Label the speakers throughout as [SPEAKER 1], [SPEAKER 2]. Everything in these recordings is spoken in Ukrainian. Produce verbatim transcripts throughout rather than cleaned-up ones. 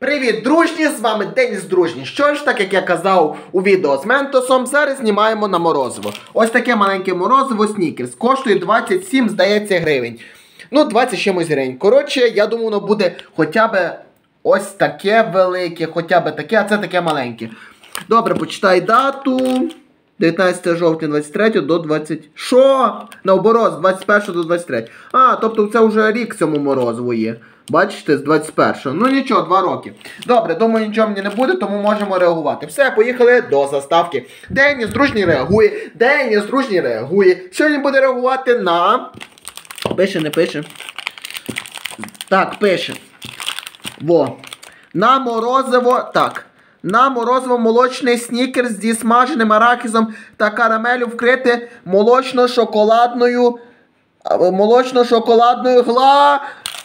[SPEAKER 1] Привіт, дружні! З вами Деніс Дружній. Що ж, так як я казав у відео з Ментосом, зараз знімаємо на морозиво. Ось таке маленьке морозиво Снікерс. Коштує двадцять сім, здається, гривень. Ну, двадцять чимось гривень. Коротше, я думаю, воно буде хоча б ось таке велике, хоча б таке, а це таке маленьке. Добре, почитай дату. дев'ятнадцяте жовтня двадцять третього до двадцятого. Що? Наоборот, з двадцять першого до двадцять третього. А, тобто це вже рік цьому морозиву є. Бачите, з двадцять першого. Ну нічого, два роки. Добре, думаю, нічого мені не буде, тому можемо реагувати. Все, поїхали до заставки. Деніс Дружній реагує. Деніс Дружній реагує. Сьогодні буде реагувати на... Пише, не пише. Так, пише. Во. На морозиво... Так. На морозиво молочний снікерс зі смаженим арахісом та карамелю вкрите молочно-шоколадною... Молочно-шоколадною гла...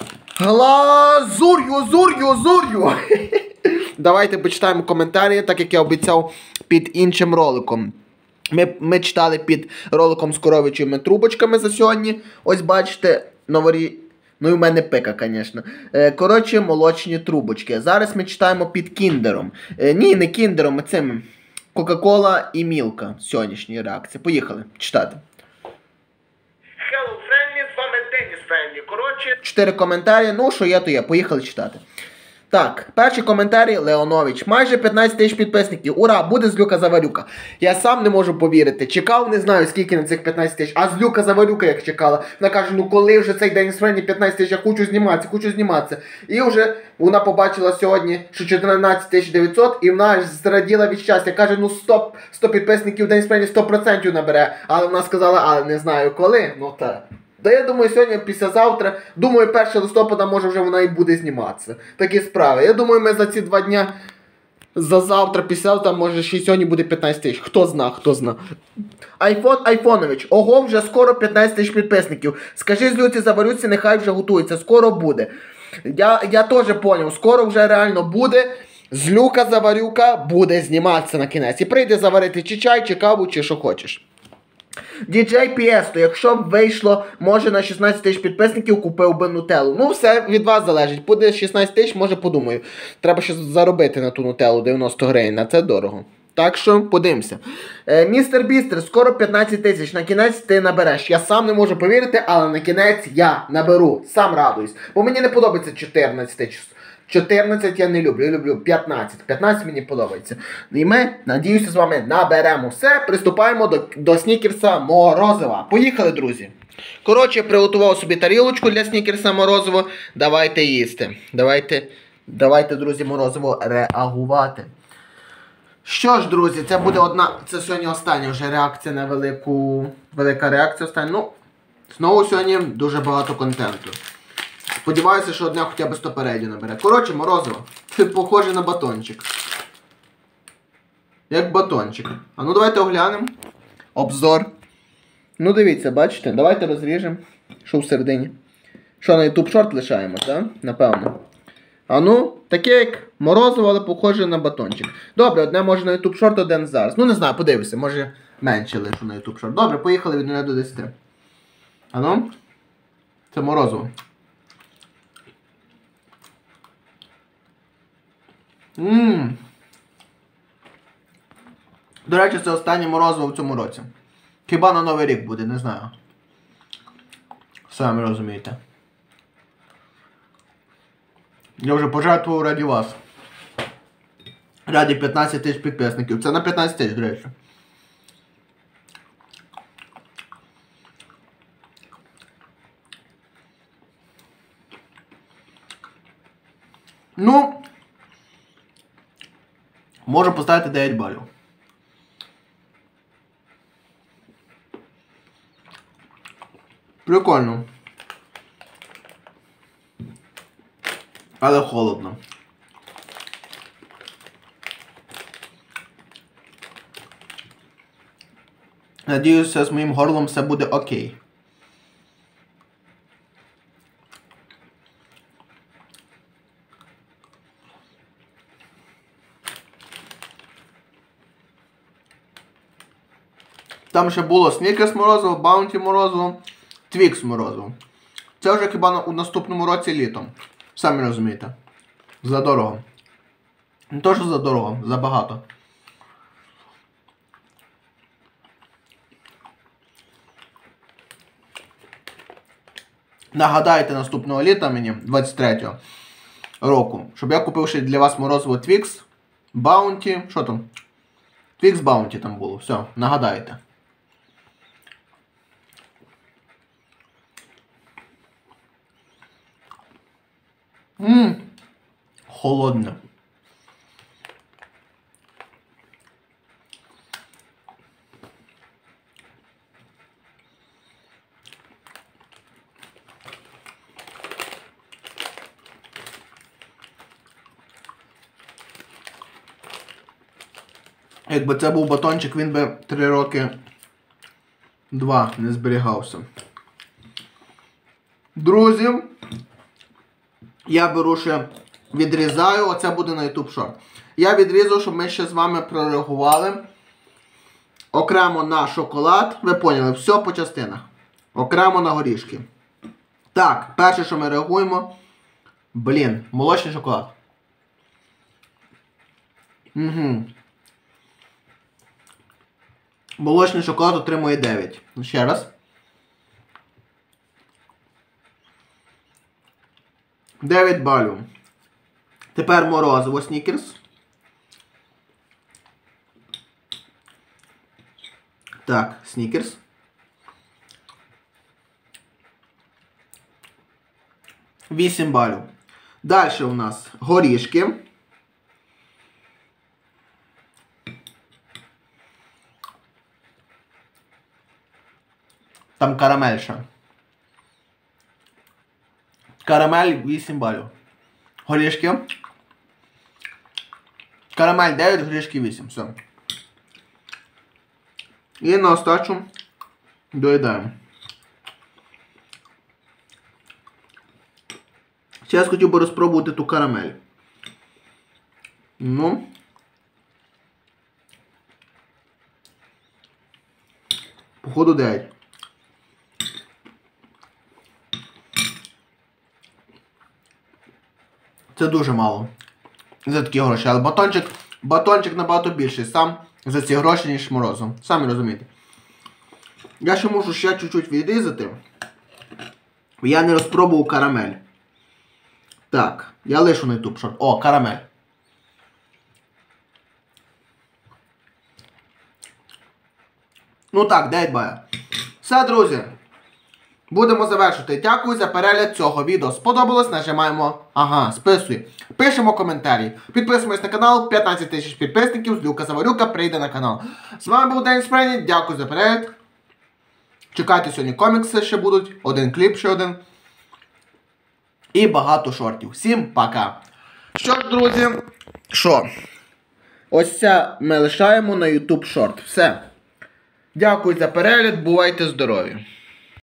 [SPEAKER 1] Глазур'ю, зур'ю, зур'ю. Давайте почитаємо коментарі, так як я обіцяв під іншим роликом. Ми, ми читали під роликом з коровичими трубочками за сьогодні. Ось бачите, новорі... Ну і в мене пика, звісно. Е, коротше, молочні трубочки. Зараз ми читаємо під кіндером. Е, ні, не кіндером, а цим. Кока-кола і Мілка. Сьогоднішні реакції. Поїхали читати. Hello, friendly, з вами Деніс Friendly. Коротше, чотири коментарі. Ну, що є, то є. Поїхали читати. Так, перший коментарі Леонович. Майже п'ятнадцять тисяч підписників. Ура, буде Злюка Заварюка. Я сам не можу повірити. Чекав, не знаю, скільки на цих п'ятнадцять тисяч. А Злюка Заварюка як чекала. Вона каже, ну коли вже цей Деніс Friendly п'ятнадцять тисяч, я хочу зніматися, хочу зніматися. І вже вона побачила сьогодні, що чотирнадцять тисяч дев'ятсот, і вона аж зраділа від щастя. Каже, ну стоп, сто підписників Деніс Friendly сто відсотків набере. Але вона сказала, але не знаю коли. Ну так. Та я думаю, сьогодні, післязавтра, думаю, першого листопада, може вже вона і буде зніматися. Такі справи. Я думаю, ми за ці два дня, за завтра, післязавтра, може ще й сьогодні буде п'ятнадцять тисяч. Хто зна, хто зна. Айфон Айфонович. Ого, вже скоро п'ятнадцять тисяч підписників. Скажи Злюці Заварюці, нехай вже готується. Скоро буде. Я, я теж зрозумів, скоро вже реально буде. Злюка Заварюка буде зніматися на кінець. І прийде заварити чи чай, чи каву, чи що хочеш. Діджей Піесто, якщо б вийшло, може на шістнадцять тисяч підписників, купив би нутеллу. Ну, все від вас залежить. Буде шістнадцять тисяч, може подумаю. Треба ще заробити на ту нутеллу дев'яносто гривень, а це дорого. Так що, подивимося. Е, містер Бістер, скоро п'ятнадцять тисяч, на кінець ти набереш. Я сам не можу повірити, але на кінець я наберу. Сам радуюсь. Бо мені не подобається чотирнадцять тисяч. чотирнадцять я не люблю, я люблю п'ятнадцять. п'ятнадцять мені подобається. І ми, надіюся, з вами наберемо все. Приступаємо до, до снікерса морозива. Поїхали, друзі. Коротше, приготував собі тарілочку для снікерса морозиво. Давайте їсти. Давайте, давайте, друзі, морозиво реагувати. Що ж, друзі, це буде одна, це сьогодні остання вже реакція на велику, велика реакція остання. Ну, знову сьогодні дуже багато контенту. Сподіваюся, що одне хоча б сто передів набере. Коротше, морозиво. Це похоже на батончик. Як батончик. А ну давайте оглянемо. Обзор. Ну дивіться, бачите? Давайте розріжемо. Що всередині. Що, на YouTube шорт лишаємо, так? Напевно. А ну, таке як морозиво, але похоже на батончик. Добре, одне може на YouTube шорт, один зараз. Ну не знаю, подивися, може менше лишу на YouTube шорт. Добре, поїхали від нуля до десяти. А ну. Це морозиво. Ммм. До речі, це останнє морозиво в цьому році. Хіба на Новий рік буде, не знаю. Самі розумієте. Я вже пожертвував раді вас. Раді п'ятнадцять тисяч підписників. Це на п'ятнадцять тисяч, до речі. Ну... Можу поставити дев'ять балів. Прикольно. Але холодно. Надіюся, з моїм горлом все буде окей. Там ще було Снікерс морозиво, Баунті морозиво, Твікс морозиво. Це вже хіба на, у наступному році літом. Самі розумієте. Задорого. Не то, що за дорого, забагато. Нагадайте наступного літа мені, двадцять третього року, щоб я купив ще для вас морозиво Twix, Bounty, що там? Twix Bounty там було, все, нагадайте. Ммм, холодне. Якби це був батончик, він би три роки два не зберігався. Друзі, я беру ще, відрізаю, оце буде на YouTube Short. Я відрізав, щоб ми ще з вами прореагували окремо на шоколад, ви поняли, все по частинах. Окремо на горішки. Так, перше, що ми реагуємо, блін, молочний шоколад. Угу. Молочний шоколад отримує дев'ять. Ще раз. дев'ять балів. Тепер морозиво Снікерс. Так, Снікерс. вісім балів. Далі у нас горішки. Там карамель ще. Карамель вісім балів. Горішки. Карамель дев'ять, горішки вісім. Все. І на остачу доїдаємо. Зараз хотів би розпробувати ту карамель. Ну. Походу дев'ять. Це дуже мало. За такі гроші. Але батончик, батончик набагато більший сам за ці гроші, ніж морозом. Самі розумієте. Я ще можу ще чуть-чуть відрізати. Я не розпробував карамель. Так, я лишу на YouTube Short. О, карамель. Ну так, дев'ять балів. Все, друзі. Будемо завершити. Дякую за перегляд цього відео. Сподобалось? Нажимаємо. Ага, списуй. Пишемо коментарі. Підписуємось на канал. п'ятнадцять тисяч підписників. Злюка Заварюка прийде на канал. З вами був Денис Фрейні. Дякую за перегляд. Чекайте, сьогодні комікси ще будуть. Один кліп ще один. І багато шортів. Всім пока. Що ж, друзі? Що? Ось це ми лишаємо на YouTube Short. Все. Дякую за перегляд. Бувайте здорові.